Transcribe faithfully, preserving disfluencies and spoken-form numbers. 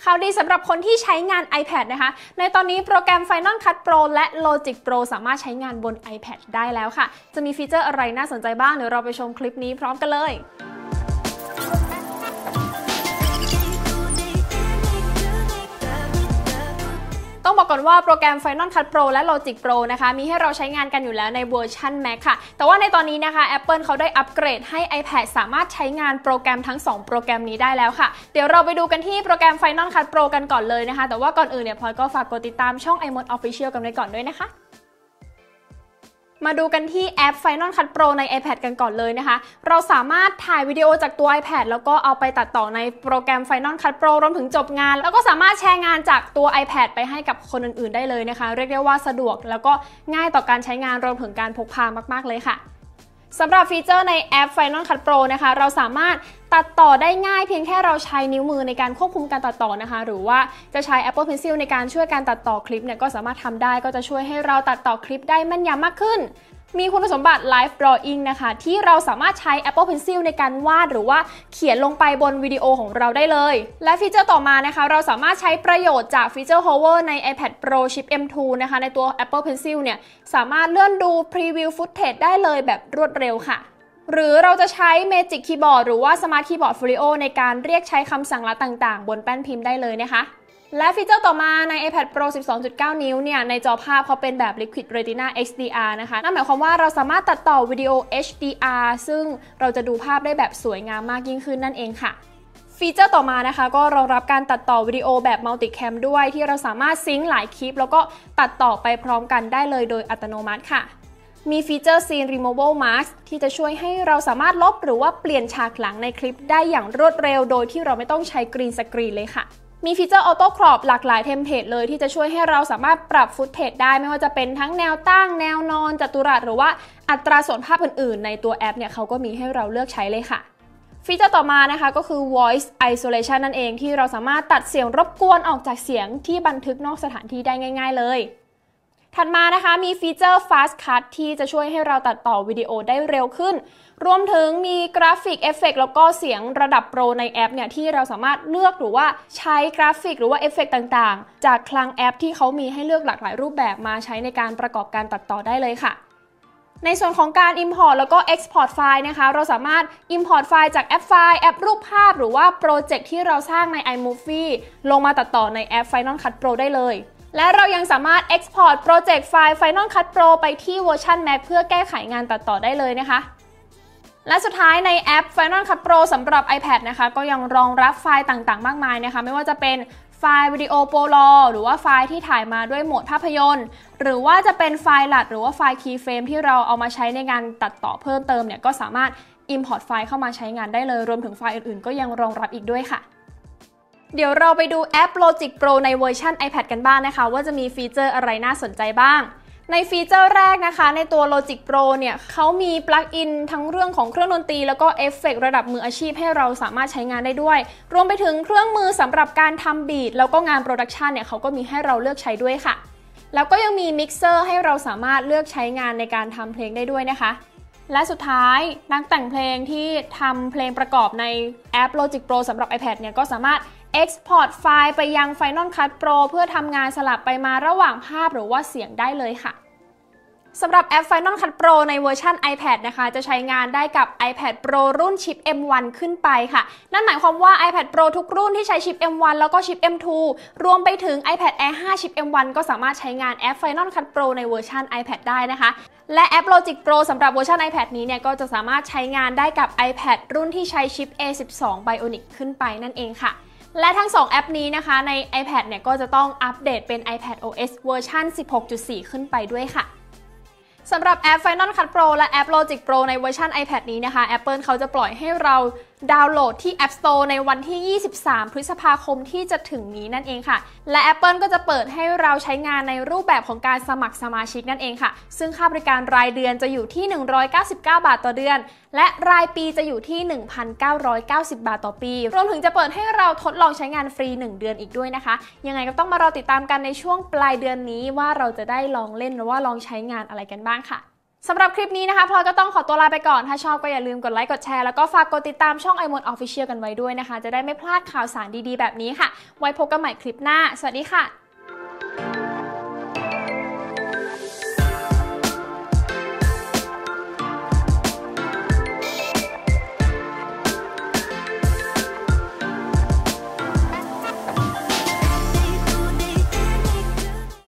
ข่าวดีสำหรับคนที่ใช้งาน iPad นะคะในตอนนี้โปรแกรม Final Cut Pro และ Logic Pro สามารถใช้งานบน iPad ได้แล้วค่ะจะมีฟีเจอร์อะไรน่าสนใจบ้างเดี๋ยวเราไปชมคลิปนี้พร้อมกันเลยต้องบอกก่อนว่าโปรแกรม Final Cut Pro และ Logic Pro นะคะมีให้เราใช้งานกันอยู่แล้วในเวอร์ชัน Mac ค่ะแต่ว่าในตอนนี้นะคะ Apple เขาได้อัปเกรดให้ iPad สามารถใช้งานโปรแกรมทั้งสองโปรแกรมนี้ได้แล้วค่ะเดี๋ยวเราไปดูกันที่โปรแกรม Final Cut Pro กันก่อนเลยนะคะแต่ว่าก่อนอื่นเนี่ยพลอยก็ฝากกดติดตามช่อง iMode Official กันไว้ก่อนด้วยนะคะมาดูกันที่แอป Final Cut Pro ใน iPad กันก่อนเลยนะคะเราสามารถถ่ายวิดีโอจากตัว iPad แล้วก็เอาไปตัดต่อในโปรแกรม Final Cut Pro รวมถึงจบงานแล้วก็สามารถแชร์งานจากตัว iPad ไปให้กับคนอื่นๆได้เลยนะคะเรียกได้ว่าสะดวกแล้วก็ง่ายต่อการใช้งานรวมถึงการพกพามากๆเลยค่ะสำหรับฟีเจอร์ในแอป Final Cut Pro นะคะเราสามารถตัดต่อได้ง่ายเพียงแค่เราใช้นิ้วมือในการควบคุมการตัดต่อนะคะหรือว่าจะใช้ Apple Pencil ในการช่วยการตัดต่อคลิปเนี่ยก็สามารถทำได้ก็จะช่วยให้เราตัดต่อคลิปได้แม่นยำมากขึ้นมีคุณสมบัติ Live Drawing นะคะที่เราสามารถใช้ Apple Pencil ในการวาดหรือว่าเขียนลงไปบนวิดีโอของเราได้เลยและฟีเจอร์ต่อมานะคะเราสามารถใช้ประโยชน์จากฟีเจอร์ Hover ใน iPad Pro Chip เอ็ม ทู นะคะในตัว Apple Pencil เนี่ยสามารถเลื่อนดู Preview Footage ได้เลยแบบรวดเร็วค่ะหรือเราจะใช้ Magic Keyboard หรือว่า Smart Keyboard Folio ในการเรียกใช้คำสั่งลัดต่างๆบนแป้นพิมพ์ได้เลยนะคะและฟีเจอร์ต่อมาใน iPad Pro สิบสองจุดเก้า นิ้วเนี่ยในจอภาพเขาเป็นแบบ Liquid Retina เอ็กซ์ ดี อาร์ นะคะนั่นหมายความว่าเราสามารถตัดต่อวิดีโอ เอช ดี อาร์ ซึ่งเราจะดูภาพได้แบบสวยงามมากยิ่งขึ้นนั่นเองค่ะฟีเจอร์ต่อมานะคะก็รองรับการตัดต่อวิดีโอแบบ Multicam ด้วยที่เราสามารถซิงค์หลายคลิปแล้วก็ตัดต่อไปพร้อมกันได้เลยโดยอัตโนมัติค่ะมีฟีเจอร์ Scene Removable Mask ที่จะช่วยให้เราสามารถลบหรือว่าเปลี่ยนฉากหลังในคลิปได้อย่างรวดเร็วโดยที่เราไม่ต้องใช้กรีนสกรีนเลยค่ะมีฟีเจอร์ Auto Crop หลากหลายเทมเพลตเลยที่จะช่วยให้เราสามารถปรับฟุตเทจได้ไม่ว่าจะเป็นทั้งแนวตั้งแนวนอนจัตุรัสหรือว่าอัตราส่วนภาพอื่นๆในตัวแอปเนี่ยเขาก็มีให้เราเลือกใช้เลยค่ะฟีเจอร์ต่อมานะคะก็คือ Voice Isolation นั่นเองที่เราสามารถตัดเสียงรบกวนออกจากเสียงที่บันทึกนอกสถานที่ได้ง่ายๆเลยถัดมานะคะมีฟีเจอร์ Fast Cut ที่จะช่วยให้เราตัดต่อวิดีโอได้เร็วขึ้นรวมถึงมีกราฟิกเอฟเฟกต์แล้วก็เสียงระดับโปรในแอปเนี่ยที่เราสามารถเลือกหรือว่าใช้กราฟิกหรือว่าเอฟเฟกต์ต่างๆจากคลังแอปที่เขามีให้เลือกหลากหลายรูปแบบมาใช้ในการประกอบการตัดต่อได้เลยค่ะในส่วนของการ Import แล้วก็ Export ไฟล์นะคะเราสามารถ Import ไฟล์จากแอปไฟล์แอปรูปภาพหรือว่าโปรเจกต์ที่เราสร้างใน iMovie ลงมาตัดต่อในแอป Final Cut Pro ได้เลยและเรายังสามารถ Export โปรเจกต์ไฟล์ Final Cut Pro ไปที่เวอร์ชัน Mac เพื่อแก้ไขงานตัดต่อได้เลยนะคะและสุดท้ายในแอป Final Cut Pro สำหรับ iPad นะคะก็ยังรองรับไฟล์ต่างๆมากมายนะคะไม่ว่าจะเป็นไฟล์วิดีโอโปรหรือว่าไฟล์ที่ถ่ายมาด้วยโหมดภาพยนตร์หรือว่าจะเป็นไฟล์หลัดหรือว่าไฟล์ Keyframe ที่เราเอามาใช้ในการตัดต่อเพิ่มเติมเนี่ยก็สามารถ Import ไฟล์เข้ามาใช้งานได้เลยรวมถึงไฟล์อื่นๆก็ยังรองรับอีกด้วยค่ะเดี๋ยวเราไปดูแอป Logic Pro ในเวอร์ชัน iPad กันบ้าง นะคะว่าจะมีฟีเจอร์อะไรน่าสนใจบ้างในฟีเจอร์แรกนะคะในตัว Logic Pro เนี่ยเขามีปลั๊กอินทั้งเรื่องของเครื่องดนตรีแล้วก็เอฟเฟกต์ระดับมืออาชีพให้เราสามารถใช้งานได้ด้วยรวมไปถึงเครื่องมือสำหรับการทำบีทแล้วก็งานโปรดักชันเนี่ยเขาก็มีให้เราเลือกใช้ด้วยค่ะแล้วก็ยังมีมิกเซอร์ให้เราสามารถเลือกใช้งานในการทำเพลงได้ด้วยนะคะและสุดท้ายนักแต่งเพลงที่ทำเพลงประกอบในแอป Logic Pro สำหรับ iPad เนี่ยก็สามารถExport ไฟล์ไปยัง Final Cut Pro เพื่อทำงานสลับไปมาระหว่างภาพหรือว่าเสียงได้เลยค่ะสำหรับแอป Final Cut Pro ในเวอร์ชัน iPad นะคะจะใช้งานได้กับ iPad Pro รุ่นชิป เอ็ม วัน ขึ้นไปค่ะนั่นหมายความว่า iPad Pro ทุกรุ่นที่ใช้ชิป เอ็ม วัน แล้วก็ชิป เอ็ม ทู รวมไปถึง iPad Air ไฟว์ ชิป เอ็ม วัน ก็สามารถใช้งานแอป Final Cut Pro ในเวอร์ชัน iPad ได้นะคะและแอป Logic Pro สำหรับเวอร์ชัน iPad นี้เนี่ยก็จะสามารถใช้งานได้กับ iPad รุ่นที่ใช้ชิป เอ สิบสอง Bionic ขึ้นไปนั่นเองค่ะและทั้งสองแอปนี้นะคะใน iPad เนี่ยก็จะต้องอัปเดตเป็น iPadOS เวอร์ชัน สิบหกจุดสี่ ขึ้นไปด้วยค่ะสำหรับแอป Final Cut Pro และแอป Logic Pro ในเวอร์ชัน iPad นี้นะคะ Apple เขาจะปล่อยให้เราดาวน์โหลดที่ App Store ในวันที่ ยี่สิบสาม พฤษภาคมที่จะถึงนี้นั่นเองค่ะและ Apple ก็จะเปิดให้เราใช้งานในรูปแบบของการสมัครสมาชิกนั่นเองค่ะซึ่งค่าบริการรายเดือนจะอยู่ที่ หนึ่งร้อยเก้าสิบเก้า บาทต่อเดือนและรายปีจะอยู่ที่ หนึ่งพันเก้าร้อยเก้าสิบ บาทต่อปีรวมถึงจะเปิดให้เราทดลองใช้งานฟรีหนึ่งเดือนอีกด้วยนะคะยังไงก็ต้องมารอติดตามกันในช่วงปลายเดือนนี้ว่าเราจะได้ลองเล่นหรือว่าลองใช้งานอะไรกันบ้างค่ะสำหรับคลิปนี้นะคะพลอยก็ต้องขอตัวลาไปก่อนถ้าชอบก็อย่าลืมกดไลค์กดแชร์แล้วก็ฝากกดติดตามช่อง iMode Official กันไว้ด้วยนะคะจะได้ไม่พลาดข่าวสารดีๆแบบนี้ค่ะไว้พบกันใหม่คลิปหน้าสวัสดีค่ะ